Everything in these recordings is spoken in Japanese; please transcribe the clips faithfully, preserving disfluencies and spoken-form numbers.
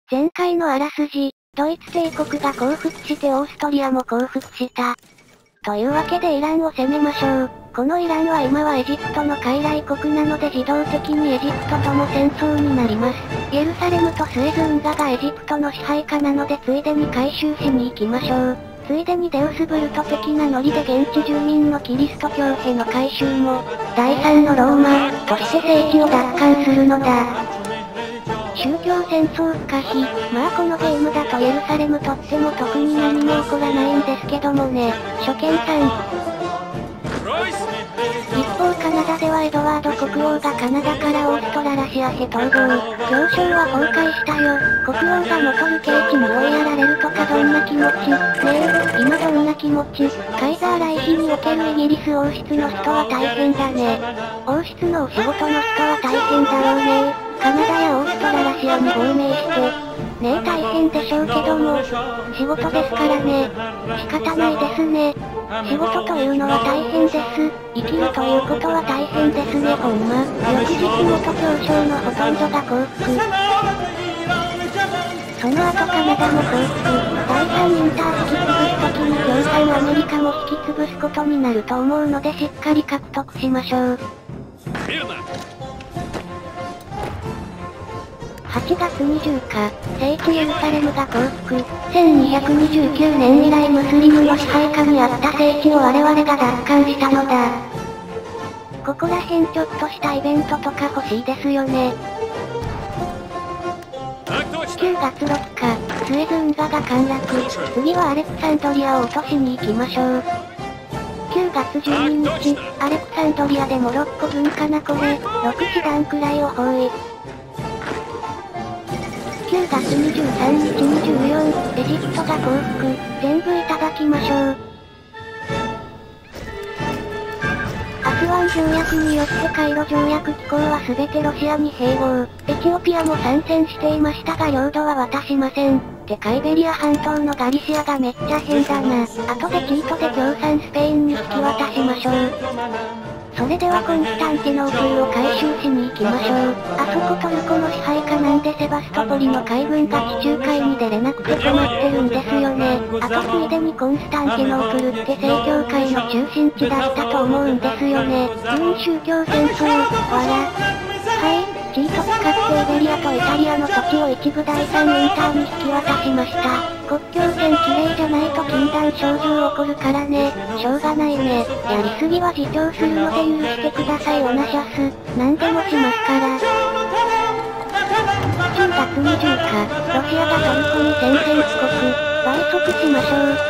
前回のあらすじ、ドイツ帝国が降伏してオーストリアも降伏した。というわけでイランを攻めましょう。このイランは今はエジプトの傀儡国なので自動的にエジプトとも戦争になります。エルサレムとスエズ運河がエジプトの支配下なのでついでに回収しに行きましょう。ついでにデウスブルト的なノリで現地住民のキリスト教兵の回収も、第三のローマとして聖地を奪還するのだ。宗教戦争不可避。まあこのゲームだとエルサレムとっても特に何も起こらないんですけどもね。初見さん。一方カナダではエドワード国王がカナダからオーストララシアへ逃亡。行商は崩壊したよ。国王が元る境地に追いやられるとかどんな気持ち。ねえ、今どんな気持ち。カイザー来妃におけるイギリス王室の人は大変だね。王室のお仕事の人は大変だろうね。カナダやオーストララシアに亡命して。ねえ大変でしょうけども、仕事ですからね。仕方ないですね。仕事というのは大変です。生きるということは大変ですねほんま。翌日元教将のほとんどが降伏。その後カナダも降伏。だいさんインター引き潰すときに共産アメリカも引き潰すことになると思うのでしっかり獲得しましょう。はちがつにじゅうにち、聖地エルサレムが降伏。せんにひゃくにじゅうきゅうねん以来ムスリムの支配下にあった聖地を我々が奪還したのだ。ここら辺ちょっとしたイベントとか欲しいですよね。くがつろっか、スエズ運河が陥落。次はアレクサンドリアを落としに行きましょう。くがつじゅうににち、アレクサンドリアでモロッコ軍かなこれ、ろくしだんくらいを包囲。くがつにじゅうさんにちにじゅうよっか、エジプトが降伏、全部いただきましょう。アスワン条約によってカイロ条約機構は全てロシアに併合。エチオピアも参戦していましたが領土は渡しません。でカイベリア半島のガリシアがめっちゃ変だな。後でチートで共産スペインに引き渡しましょう。それではコンスタンティノープルを回収しに行きましょう。あそこトルコの支配下なんでセバストポリの海軍が地中海に出れなくて困ってるんですよね。あとついでにコンスタンティノープルって正教会の中心地だったと思うんですよね。準宗教戦争、わら。はい、チート使ってイベリアとイタリアの土地を一部だいさんインターに引き渡しました。国境線綺麗じゃないと禁断症状起こるからね。しょうがないね。やりすぎは自重するので許してくださいオナシャス。何でもしますから。くがつにじゅうにち、ロシアがトルコに宣戦布告。倍速しましょう。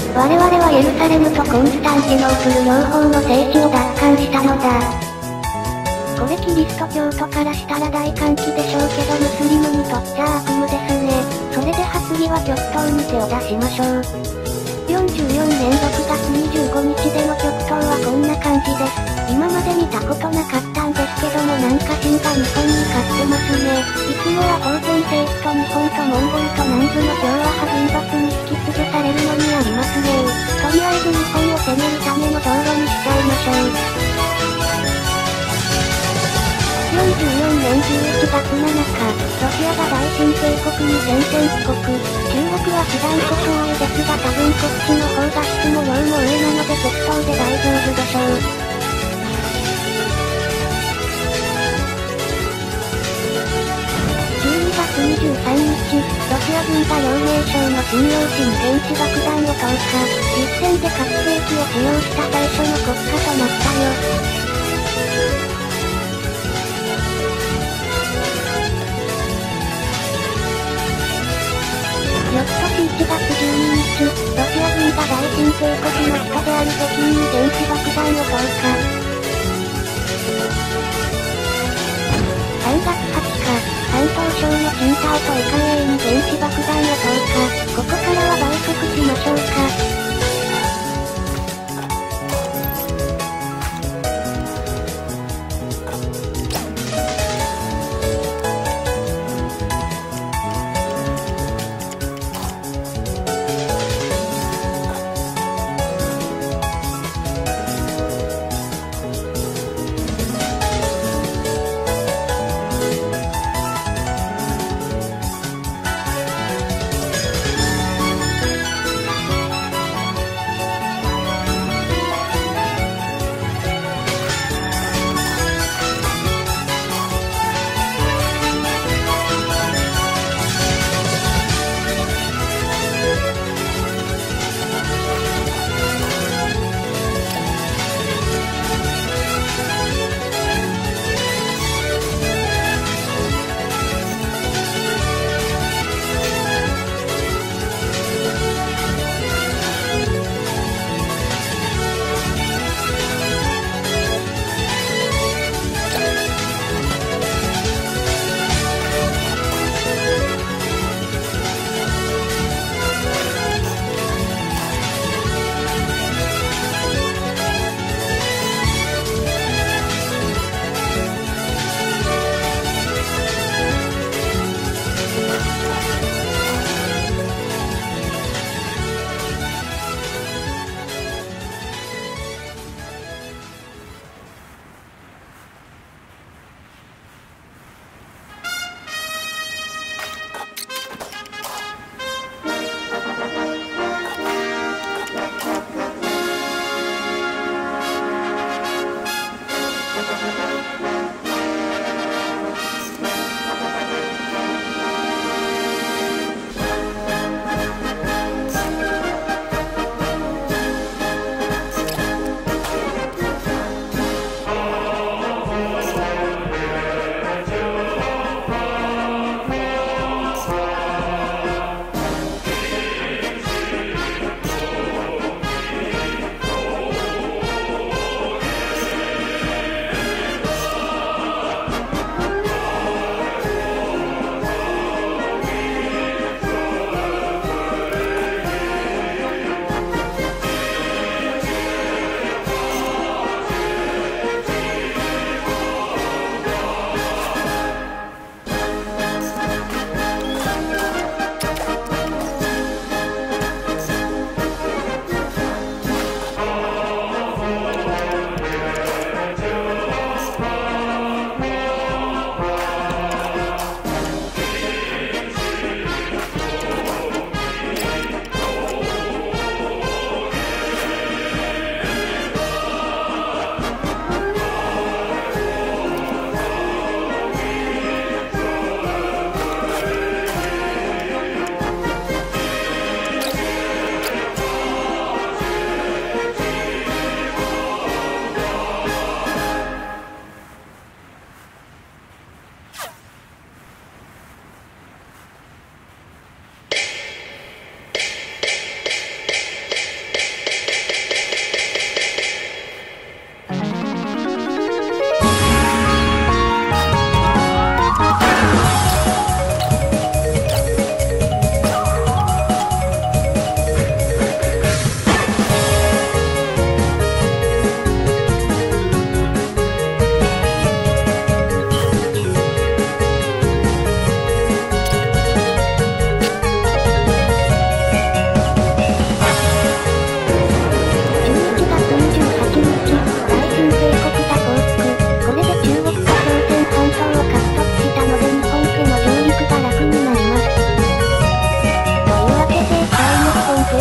我々はエルサレムとコンスタンティノープル両方の聖地を奪還したのだ。これキリスト教徒からしたら大歓喜でしょうけどムスリムにとっちゃ悪夢ですね。それでは次は極東に手を出しましょう。よんじゅうよねんろくがつにじゅうごにちでの極東はこんな感じです。今まで見たことなかったんですけどもなんか清が日本に勝ってますね。いつもは封建政府と日本とモンゴルと南部の共和派軍閥に引き潰されるのにありますね。とりあえず日本を攻めるための道路にしちゃいましょう。よんじゅうよねんじゅういちがつなのか、ロシアが大新帝国に宣戦布告。中国は師団諸将へですが多分こっちの方が質も量も上なので極東で大丈夫でしょう。じゅうにがつにじゅうさんにち、ロシア軍が遼寧省の信用市に原子爆弾を投下。実戦で核兵器を使用した最初の国家となったよ。翌年いちがつじゅうににち、ロシア軍が大新帝国の首都である北京に原子爆弾を投下。さんがつはつか、山東省の青島とイカエイに原子爆弾を投下。ここからは倍速しましょうか。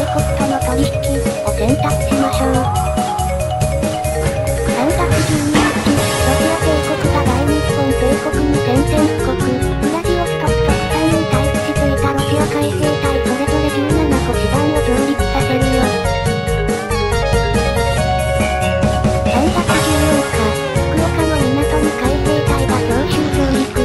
国との取引を選択しましょう。さんがつじゅうににち、ロシア帝国が大日本帝国に宣戦布告、ウラジオストク特産に待機していたロシア海兵隊それぞれじゅうななこ師団を上陸させるよ。さんがつじゅうよっか、福岡の港に海兵隊が強襲上陸。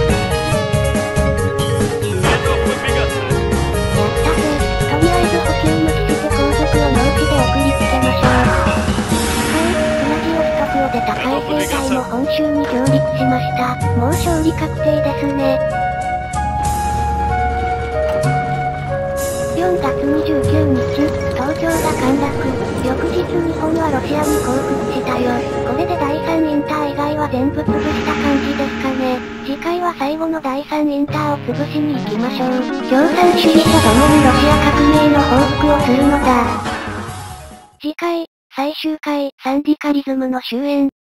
やったぜ。とりあえず補給無視して後続を農地で送りつけましょう。はい、ウラジオストクを出た海兵隊も本州に上陸しました。もう勝利確定ですね。よんがつにじゅうくにち、東京が陥落。翌日日本はロシアに降伏したよ。これでだいさんインター以外は全部潰した感じですかね。次回は最後のだいさんインターを潰しに行きましょう。共産主義者どもにロシア革命の報復をするのだ。次回、最終回、サンディカリズムの終焉。